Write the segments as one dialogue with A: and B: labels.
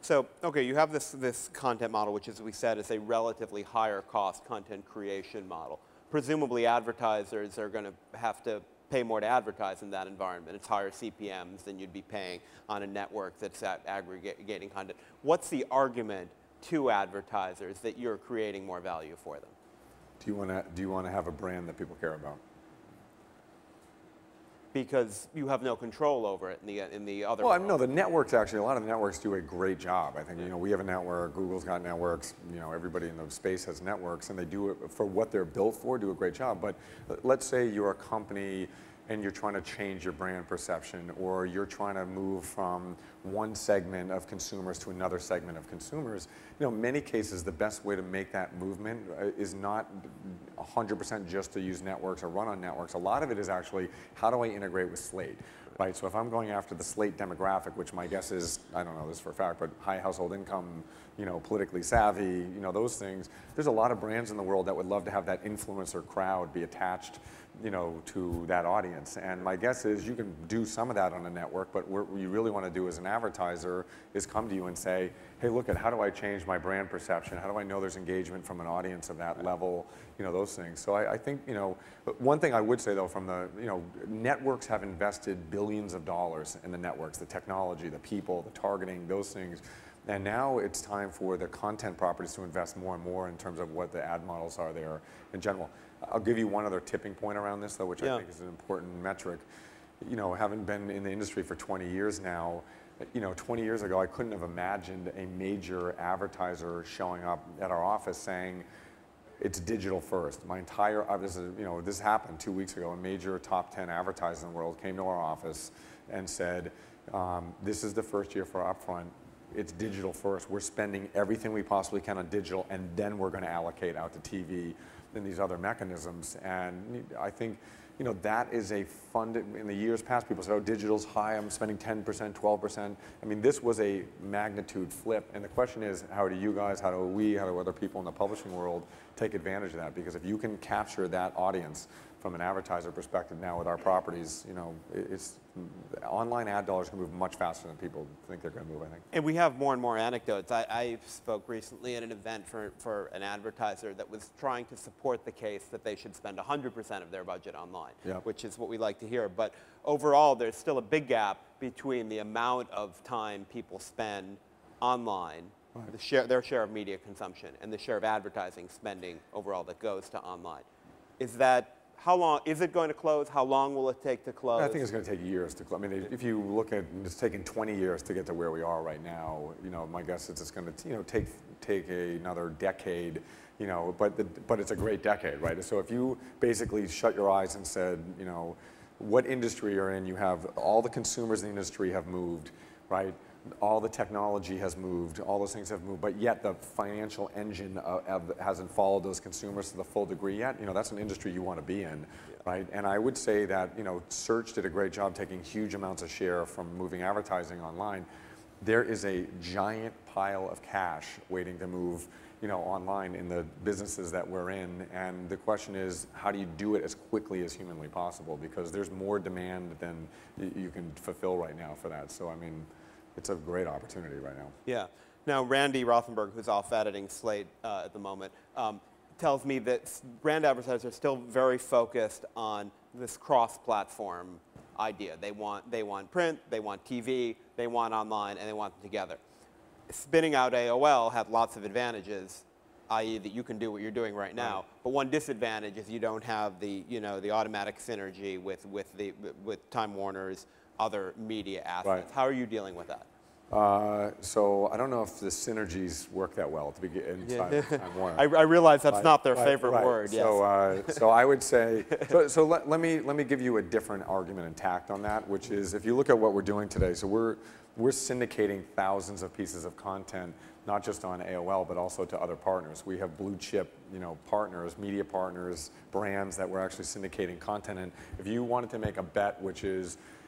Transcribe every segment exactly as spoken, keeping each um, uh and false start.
A: So, okay, you have this, this content model, which, as we said, is a relatively higher cost content creation model. Presumably, advertisers are going to have to pay more to advertise in that environment. It's higher C P Ms than you'd be paying on a network that's at aggregating content. What's the argument to advertisers that you're creating more value for them?
B: Do you want to do you want to have a brand that people care about?
A: Because you have no control over it in the in the other.
B: Well, I know the networks actually. A lot of the networks do a great job. I think you know we have a network. Google's got networks. You know everybody in the space has networks, and they do it for what they're built for. Do a great job. But let's say you're a company and you're trying to change your brand perception, or you're trying to move from one segment of consumers to another segment of consumers. You know, in many cases, the best way to make that movement is not one hundred percent just to use networks or run on networks. A lot of it is actually, how do I integrate with Slate? Right, so if I'm going after the Slate demographic, which my guess is, I don't know this for a fact, but high household income, you know, politically savvy, you know, those things, there's a lot of brands in the world that would love to have that influencer crowd be attached, you know, to that audience. And my guess is you can do some of that on a network, but what you really want to do as an advertiser is come to you and say, hey, look at how do I change my brand perception? How do I know there's engagement from an audience of that level? You know, those things. So I, I think, you know, one thing I would say though from the, you know, networks have invested billions of dollars in the networks, the technology, the people, the targeting, those things. And now it's time for the content properties to invest more and more in terms of what the ad models are there in general. I'll give you one other tipping point around this though, which yeah. I think is an important metric. You know, having been in the industry for twenty years now, you know, twenty years ago, I couldn't have imagined a major advertiser showing up at our office saying, it's digital first. My entire, uh, this is, you know, this happened two weeks ago. A major top ten advertiser in the world came to our office and said, um, this is the first year for Upfront. It's digital first. We're spending everything we possibly can on digital, and then we're going to allocate out to T V and these other mechanisms. And I think, you know, that is a fund. In the years past, people said, oh, digital's high, I'm spending ten percent, twelve percent. I mean, this was a magnitude flip. And the question is, how do you guys, how do we, how do other people in the publishing world take advantage of that? Because if you can capture that audience from an advertiser perspective now with our properties, you know, it's, online ad dollars can move much faster than people think they're going to move, I think.
A: And we have more and more anecdotes. I, I spoke recently at an event for, for an advertiser that was trying to support the case that they should spend one hundred percent of their budget online,
B: yep.
A: which is what we like to hear. But overall, there's still a big gap between the amount of time people spend online, right. the share, their share of media consumption, and the share of advertising spending overall that goes to online. Is that How long, is it going to close? How long will it take to close?
B: I think it's going to take years to close. I mean, if you look at, it's taken twenty years to get to where we are right now. You know, my guess is it's going to, you know, take take another decade. You know, but the, but it's a great decade, right? So if you basically shut your eyes and said, you know, what industry you're in, you have all the consumers in the industry have moved, right? All the technology has moved, all those things have moved, but yet the financial engine uh, hasn't followed those consumers to the full degree yet. You know, that's an industry you want to be in, yeah. right? And I would say that, you know, search did a great job taking huge amounts of share from moving advertising online. There is a giant pile of cash waiting to move, you know, online in the businesses that we're in. And the question is, how do you do it as quickly as humanly possible? Because there's more demand than you can fulfill right now for that. So, I mean, it's a great opportunity right now.
A: Yeah. Now, Randy Rothenberg, who's off editing Slate uh, at the moment, um, tells me that brand advertisers are still very focused on this cross-platform idea. They want, they want print, they want T V, they want online, and they want them together. Spinning out A O L had lots of advantages, that is that you can do what you're doing right now. Right. But one disadvantage is you don't have the, you know, the automatic synergy with, with, the, with Time Warner's other media assets. Right. How are you dealing with that?
B: Uh, so I don't know if the synergies work that well to begin inside yeah. Time Warner.
A: I, I realize that's
B: right.
A: not their
B: right.
A: favorite
B: right.
A: word. Yes.
B: So, uh, so I would say, so, so let, let me let me give you a different argument and tact on that, which is if you look at what we're doing today, so we're we're syndicating thousands of pieces of content, not just on A O L, but also to other partners. We have blue chip, you know, partners, media partners, brands that we're actually syndicating content in. If you wanted to make a bet, which is,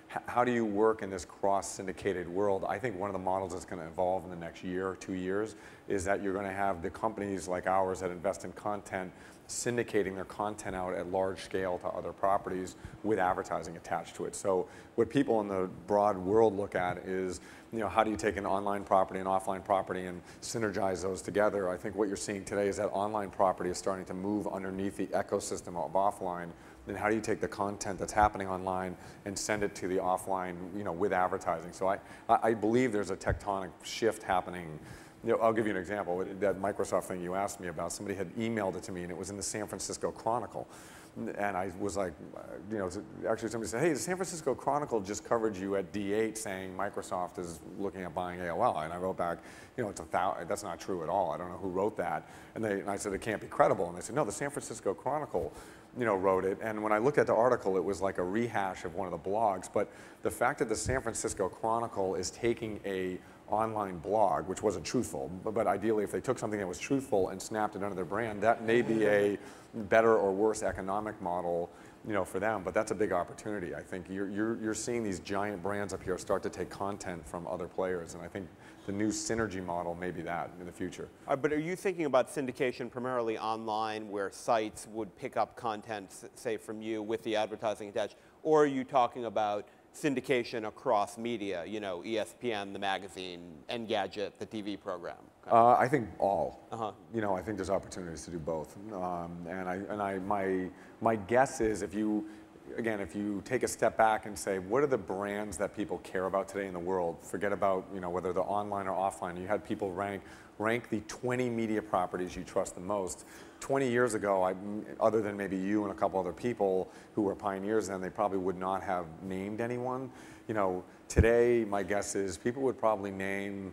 B: h- how do you work in this cross-syndicated world? I think one of the models that's going to evolve in the next year or two years is that you're going to have the companies like ours that invest in content syndicating their content out at large scale to other properties with advertising attached to it. So what people in the broad world look at is, you know, how do you take an online property and offline property and synergize those together? I think what you're seeing today is that online property is starting to move underneath the ecosystem of offline. Then how do you take the content that's happening online and send it to the offline, you know, with advertising? So I, I believe there's a tectonic shift happening. You know, I'll give you an example. That Microsoft thing you asked me about, somebody had emailed it to me, and it was in the San Francisco Chronicle. And I was like, you know, actually somebody said, hey, the San Francisco Chronicle just covered you at D eight saying Microsoft is looking at buying A O L. And I wrote back, you know, it's a thou that's not true at all. I don't know who wrote that. And, they, and I said, it can't be credible. And they said, no, the San Francisco Chronicle, you know, wrote it. And when I looked at the article, it was like a rehash of one of the blogs. But the fact that the San Francisco Chronicle is taking a online blog, which wasn't truthful, but, but ideally if they took something that was truthful and snapped it under their brand, that may be a better or worse economic model, you know, for them, but that's a big opportunity. I think you're, you're, you're seeing these giant brands up here start to take content from other players, and I think the new synergy model may be that in the future.
A: Uh, but are you thinking about syndication primarily online, where sites would pick up content, say, from you with the advertising attached, or are you talking about syndication across media, you know, E S P N, the magazine, Engadget, the T V program?
B: Uh, I think all.
A: Uh-huh.
B: You know, I think there's opportunities to do both. Um, and I, and I, my, my guess is if you, again, if you take a step back and say, what are the brands that people care about today in the world? Forget about, you know, whether they're online or offline. You had people rank, rank the twenty media properties you trust the most. twenty years ago, I, other than maybe you and a couple other people who were pioneers then, they probably would not have named anyone. You know, today, my guess is people would probably name,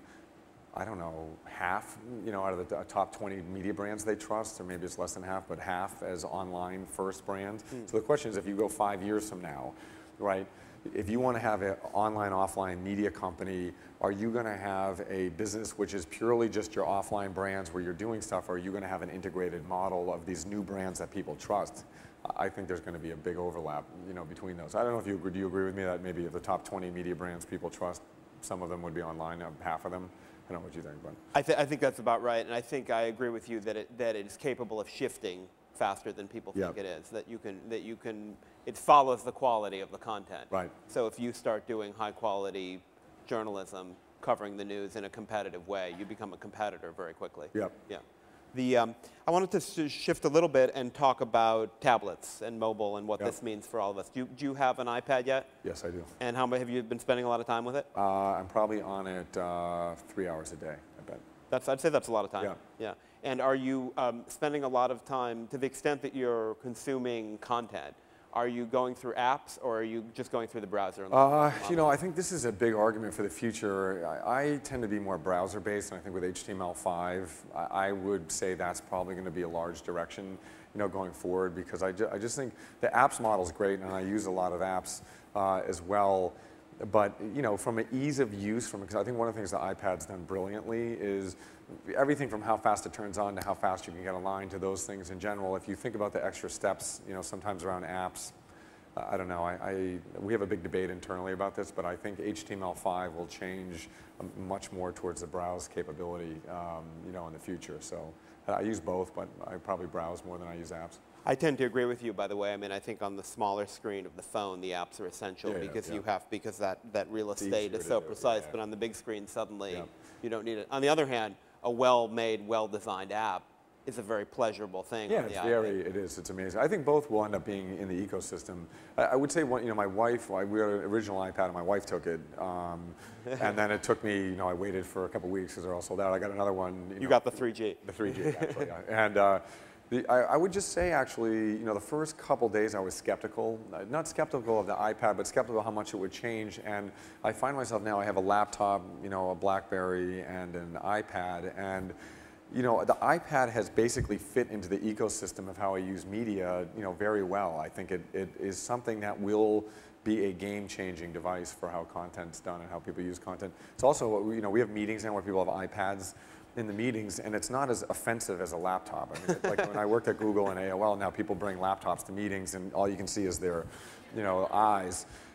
B: I don't know, half, you know, out of the top twenty media brands they trust, or maybe it's less than half, but half as online first brand. Mm. So the question is, if you go five years from now, right, if you want to have an online, offline media company, are you going to have a business which is purely just your offline brands where you're doing stuff, or are you going to have an integrated model of these new brands that people trust? I think there's going to be a big overlap, you know, between those. I don't know if you agree, do you agree with me that maybe if the top twenty media brands people trust, some of them would be online, half of them? I don't know what you think, but
A: I, th I think that's about right, and I think I agree with you that it that it is capable of shifting faster than people think
B: yep.
A: it is. That you can that you can it follows the quality of the content.
B: Right.
A: So if you start doing high quality journalism covering the news in a competitive way, you become a competitor very quickly.
B: Yep.
A: Yeah. The um, I wanted to sh shift a little bit and talk about tablets and mobile and what
B: yep.
A: this means for all of us. Do you, do you have an iPad yet?
B: Yes, I do.
A: And how much have you been spending a lot of time with it?
B: Uh, I'm probably on it uh, three hours a day, I bet.
A: That's, I'd say that's a lot of time.
B: Yeah.
A: Yeah. And are you um, spending a lot of time, to the extent that you're consuming content, are you going through apps, or are you just going through the browser?
B: Uh, you know, I think this is a big argument for the future. I, I tend to be more browser-based, and I think with H T M L five, I, I would say that's probably going to be a large direction, you know, going forward, because I, ju I just think the apps model is great, and I use a lot of apps uh, as well. But, you know, from an ease of use, from because I think one of the things the iPad's done brilliantly is everything from how fast it turns on to how fast you can get a line to those things in general. If you think about the extra steps, you know, sometimes around apps, uh, I don't know, I, I, we have a big debate internally about this, but I think H T M L five will change um, much more towards the browse capability, um, you know, in the future. So I use both, but I probably browse more than I use apps.
A: I tend to agree with you, by the way. I mean, I think on the smaller screen of the phone, the apps are essential
B: yeah,
A: because
B: yeah,
A: you
B: yeah.
A: have because that, that real estate is so
B: do,
A: precise.
B: yeah,
A: but on the big screen, suddenly
B: yeah.
A: you don't need it. On the other hand, a well-made, well-designed app is a very pleasurable thing.
B: Yeah,
A: on the
B: it's
A: iPad.
B: very, it is. It's amazing. I think both will end up being in the ecosystem. I, I would say, one, you know, my wife, I, we had an original iPad, and my wife took it, um, and then it took me, you know, I waited for a couple weeks because they're all sold out. I got another one. You,
A: You
B: know,
A: got the three G.
B: The three G, actually, yeah. And uh, the, I, I would just say, actually, you know, the first couple days I was skeptical. Not skeptical of the iPad, but skeptical how much it would change. And I find myself now, I have a laptop, you know, a BlackBerry, and an iPad, and you know, the iPad has basically fit into the ecosystem of how I use media, you know, very well. I think it, it is something that will be a game-changing device for how content's done and how people use content. It's also, you know, we have meetings now where people have iPads in the meetings, and it's not as offensive as a laptop. I mean, like when I worked at Google and A O L, now people bring laptops to meetings, and all you can see is their, you know, eyes.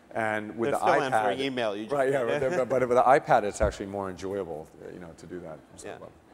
B: And with
A: They're
B: the
A: still
B: iPad,
A: answering email. You just
B: right? Yeah, but, but with the iPad, it's actually more enjoyable, you know, to do that. So,
A: yeah.
B: well.